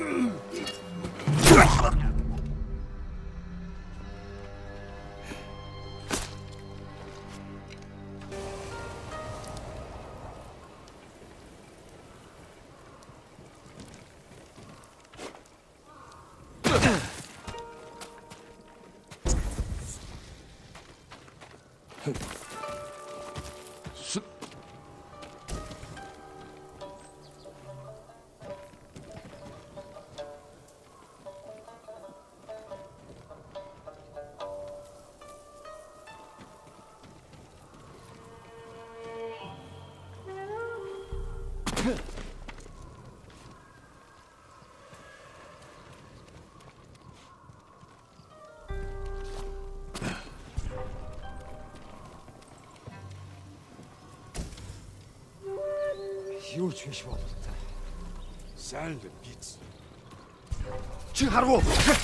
Юу ч биш бололтой. Сайн л биз. Чи харав уу?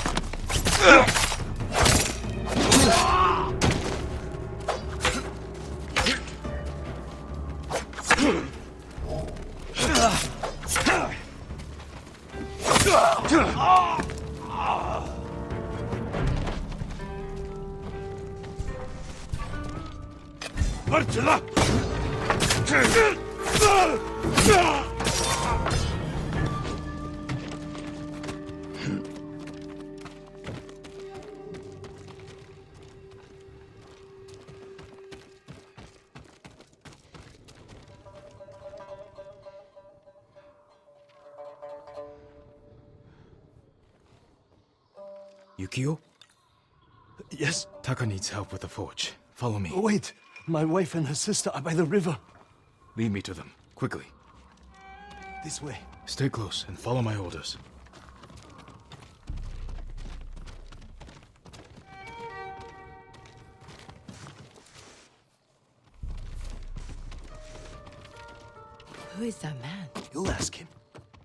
Марчла! Yukio? Yes? Taka needs help with the forge. Follow me. Wait! My wife and her sister are by the river. Lead me to them, quickly. This way. Stay close and follow my orders. Who is that man? You'll ask him.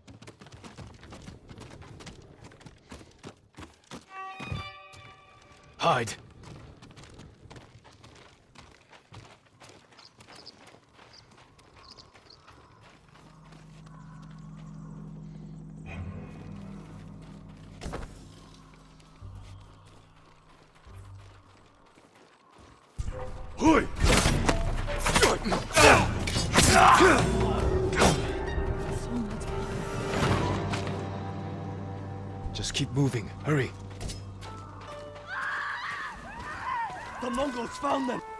Hide! Just keep moving. Hurry. The Mongols found them!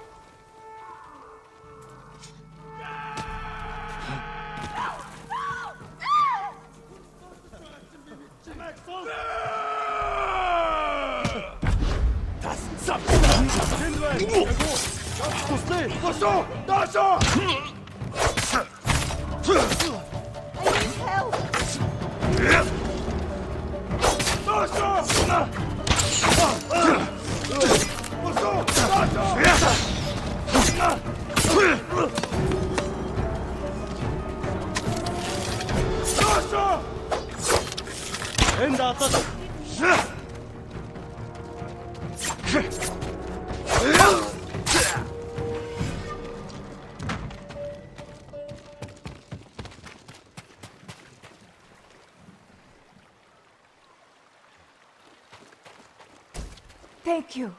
Thank you.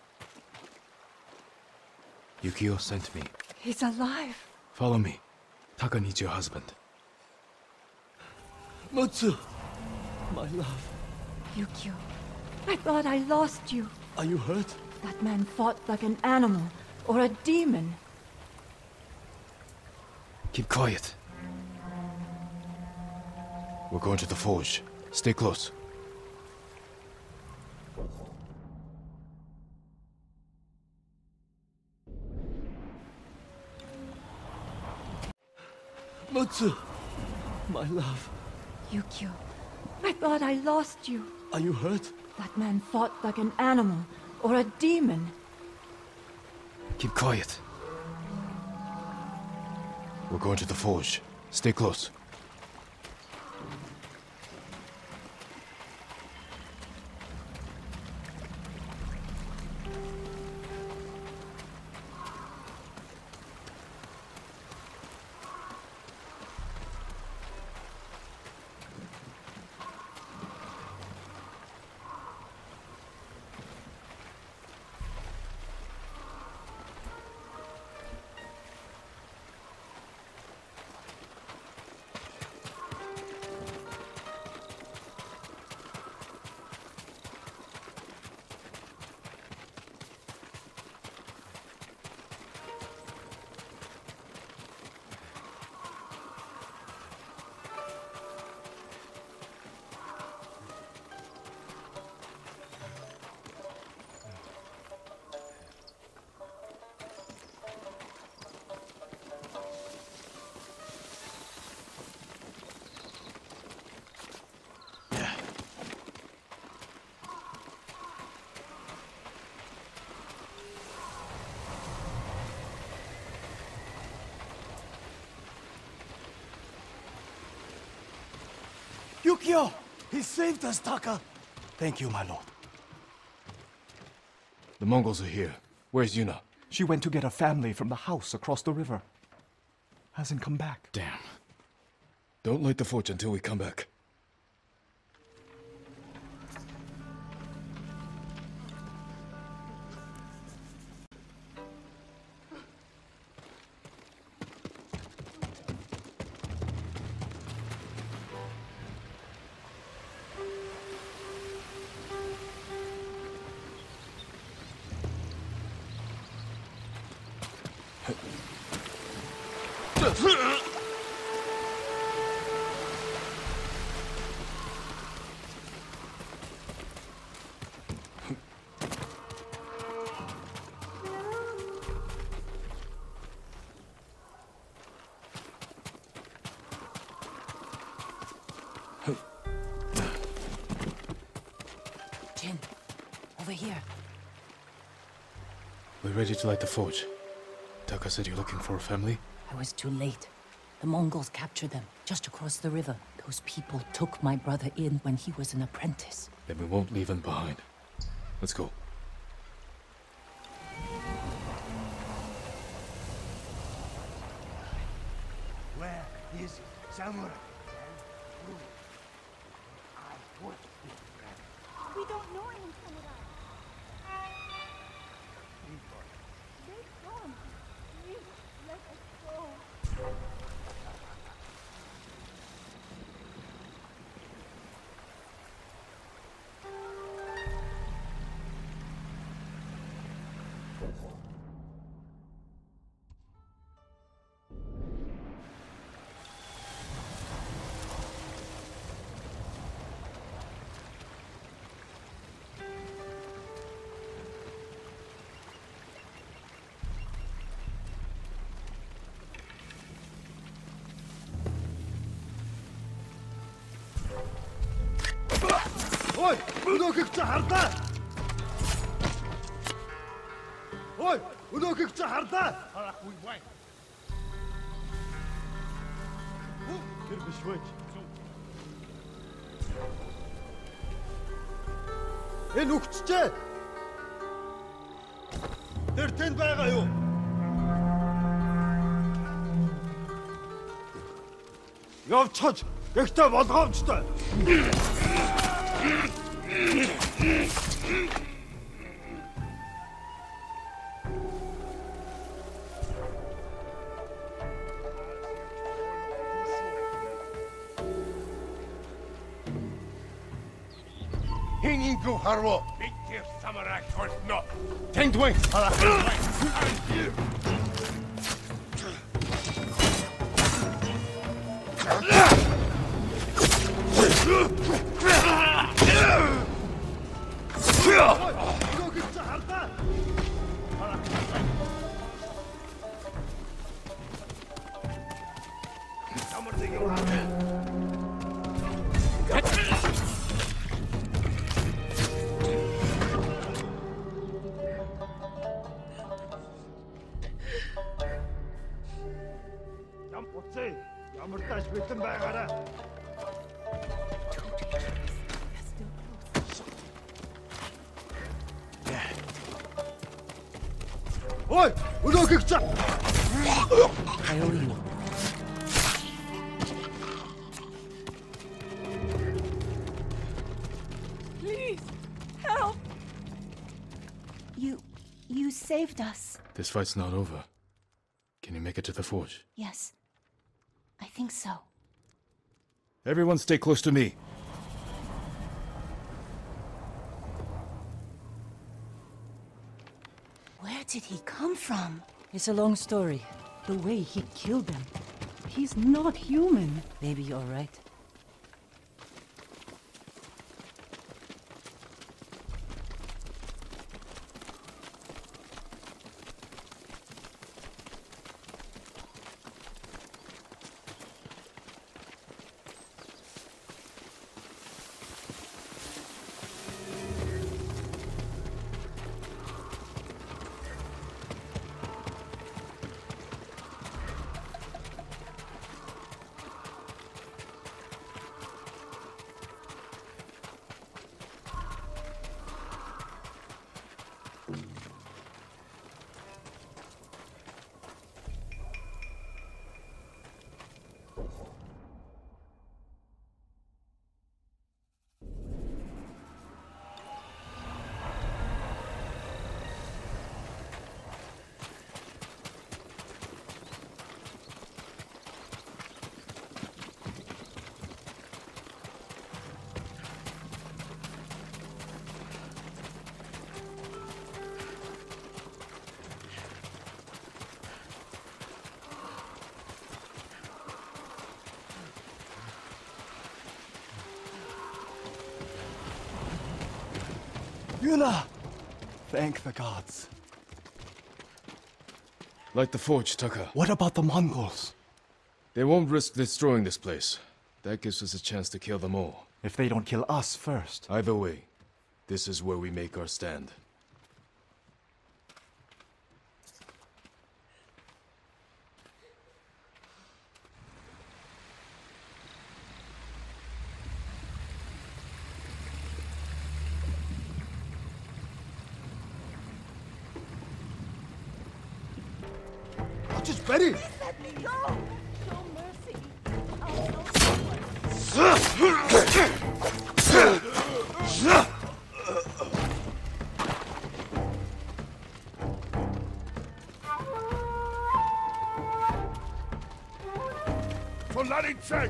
Yukio sent me. He's alive. Follow me. Taka needs your husband. Mutsu! My love. Yukio, I thought I lost you. Are you hurt? That man fought like an animal or a demon. Keep quiet. We're going to the forge. Stay close. Mutsu! My love. Yukio, I thought I lost you. Are you hurt? That man fought like an animal or a demon. Keep quiet. We're going to the forge. Stay close. Yukio! He saved us, Taka! Thank you, my lord. The Mongols are here. Where's Yuna? She went to get a family from the house across the river. Hasn't come back. Damn. Don't light the forge until we come back. Jin, over here. We're ready to light the forge. Taka said you're looking for a family? I was too late. The Mongols captured them, just across the river. Those people took my brother in when he was an apprentice. Then we won't leave him behind. Let's go. Where is Samurai? We don't know any samurai. They come. Please, let us go. Ой, өнөөхийг чи хардаа. Ой, өнөөхийг чи хардаа. Харахгүй бай. Тэр биш вэ? Энэ үгчтэй. Тэр тэнд байгаа юу? Явцгач, ихтэй болгоомжтой. Hingin go harwo. Big tear samurai first no. Tend wing. Ой, өнөөхийг чи. I owe you. Please, help. You saved us. This fight's not over. Can you make it to the forge? Yes. I think so. Everyone stay close to me. Where did he come from? It's a long story. The way he killed them. He's not human. Maybe you're right. Yuna! Thank the gods. Light the forge, Taka. What about the Mongols? They won't risk destroying this place. That gives us a chance to kill them all. If they don't kill us first. Either way, this is where we make our stand. Just Betty! Let me go! Show mercy. Check!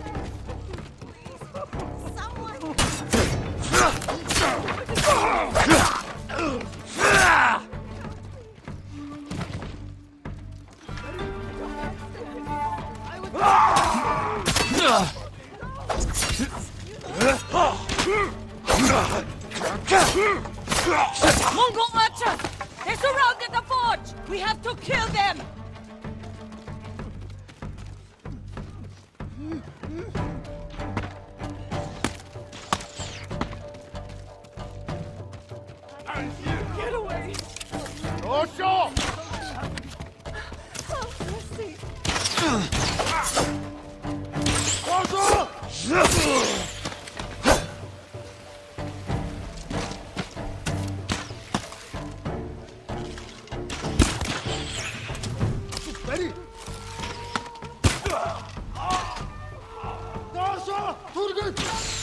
Mongol archers! They surrounded the forge! We have to kill them! Get away! Osho! Oh, mercy! Betty! Dasha! Turgut!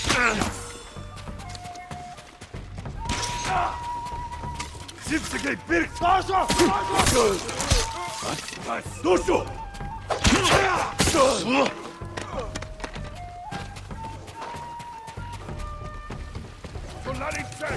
Zipsige bir! Dasha! Doşu! Solari check!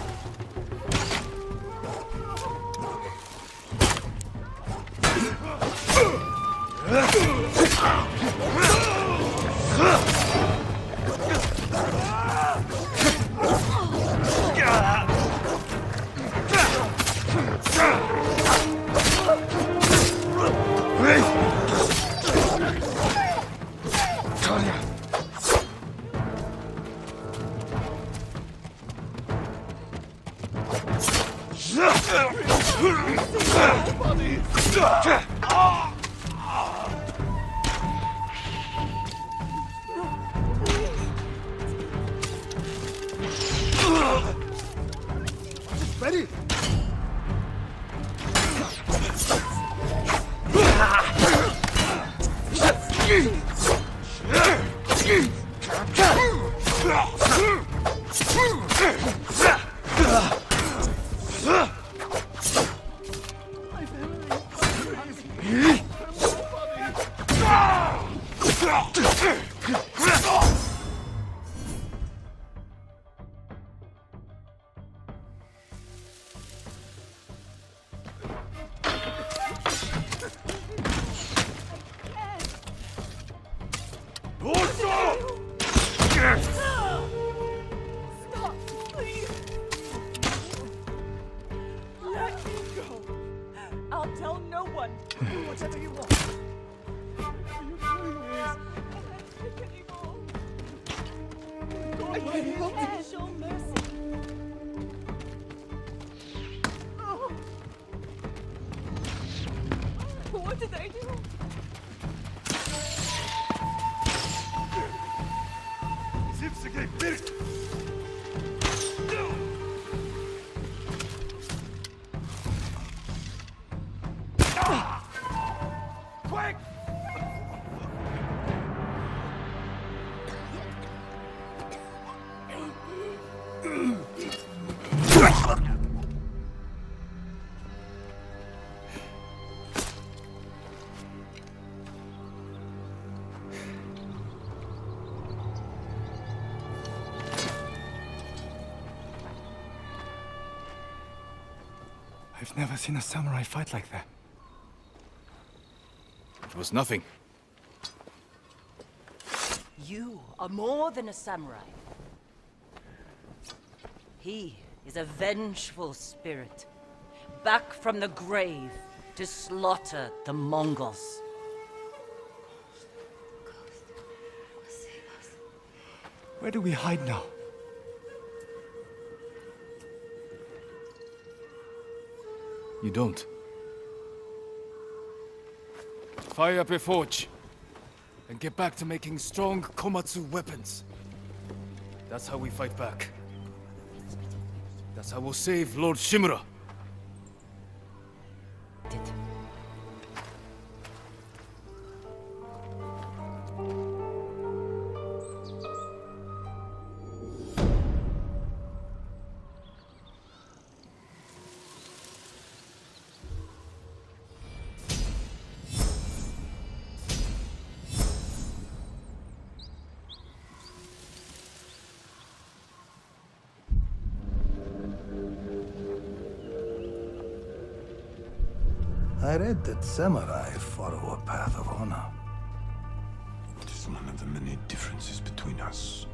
Betty! Stop, please! Let me go! I'll tell no one! Do whatever you want! You please! I can't take anymore! I can't help you! Show mercy! Oh. What did I do? Zipsige bir! Quick! I've never seen a samurai fight like that. It was nothing. You are more than a samurai. He is a vengeful spirit, back from the grave to slaughter the Mongols. Where do we hide now? You don't. Fire up a forge, and get back to making strong Komatsu weapons. That's how we fight back. That's how we'll save Lord Shimura. I read that samurai follow a path of honor. It is one of the many differences between us.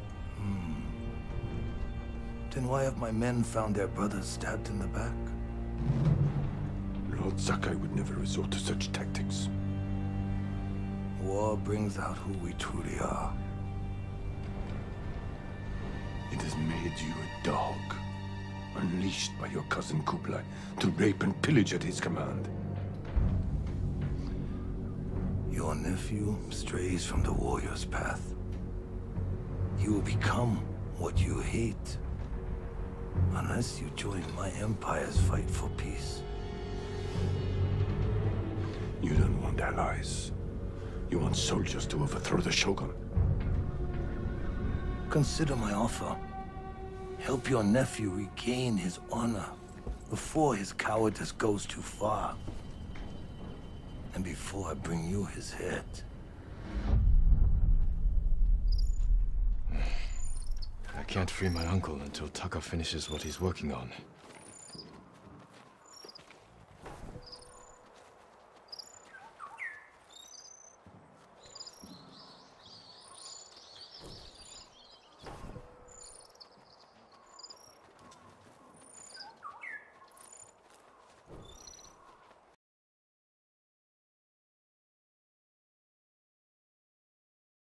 Then why have my men found their brothers stabbed in the back? Lord Sakai would never resort to such tactics. War brings out who we truly are. It has made you a dog, unleashed by your cousin Kublai to rape and pillage at his command. Your nephew strays from the warrior's path. He will become what you hate, unless you join my empire's fight for peace. You don't want allies. You want soldiers to overthrow the Shogun. Consider my offer. Help your nephew regain his honor before his cowardice goes too far. And before I bring you his head. I can't free my uncle until Taka finishes what he's working on.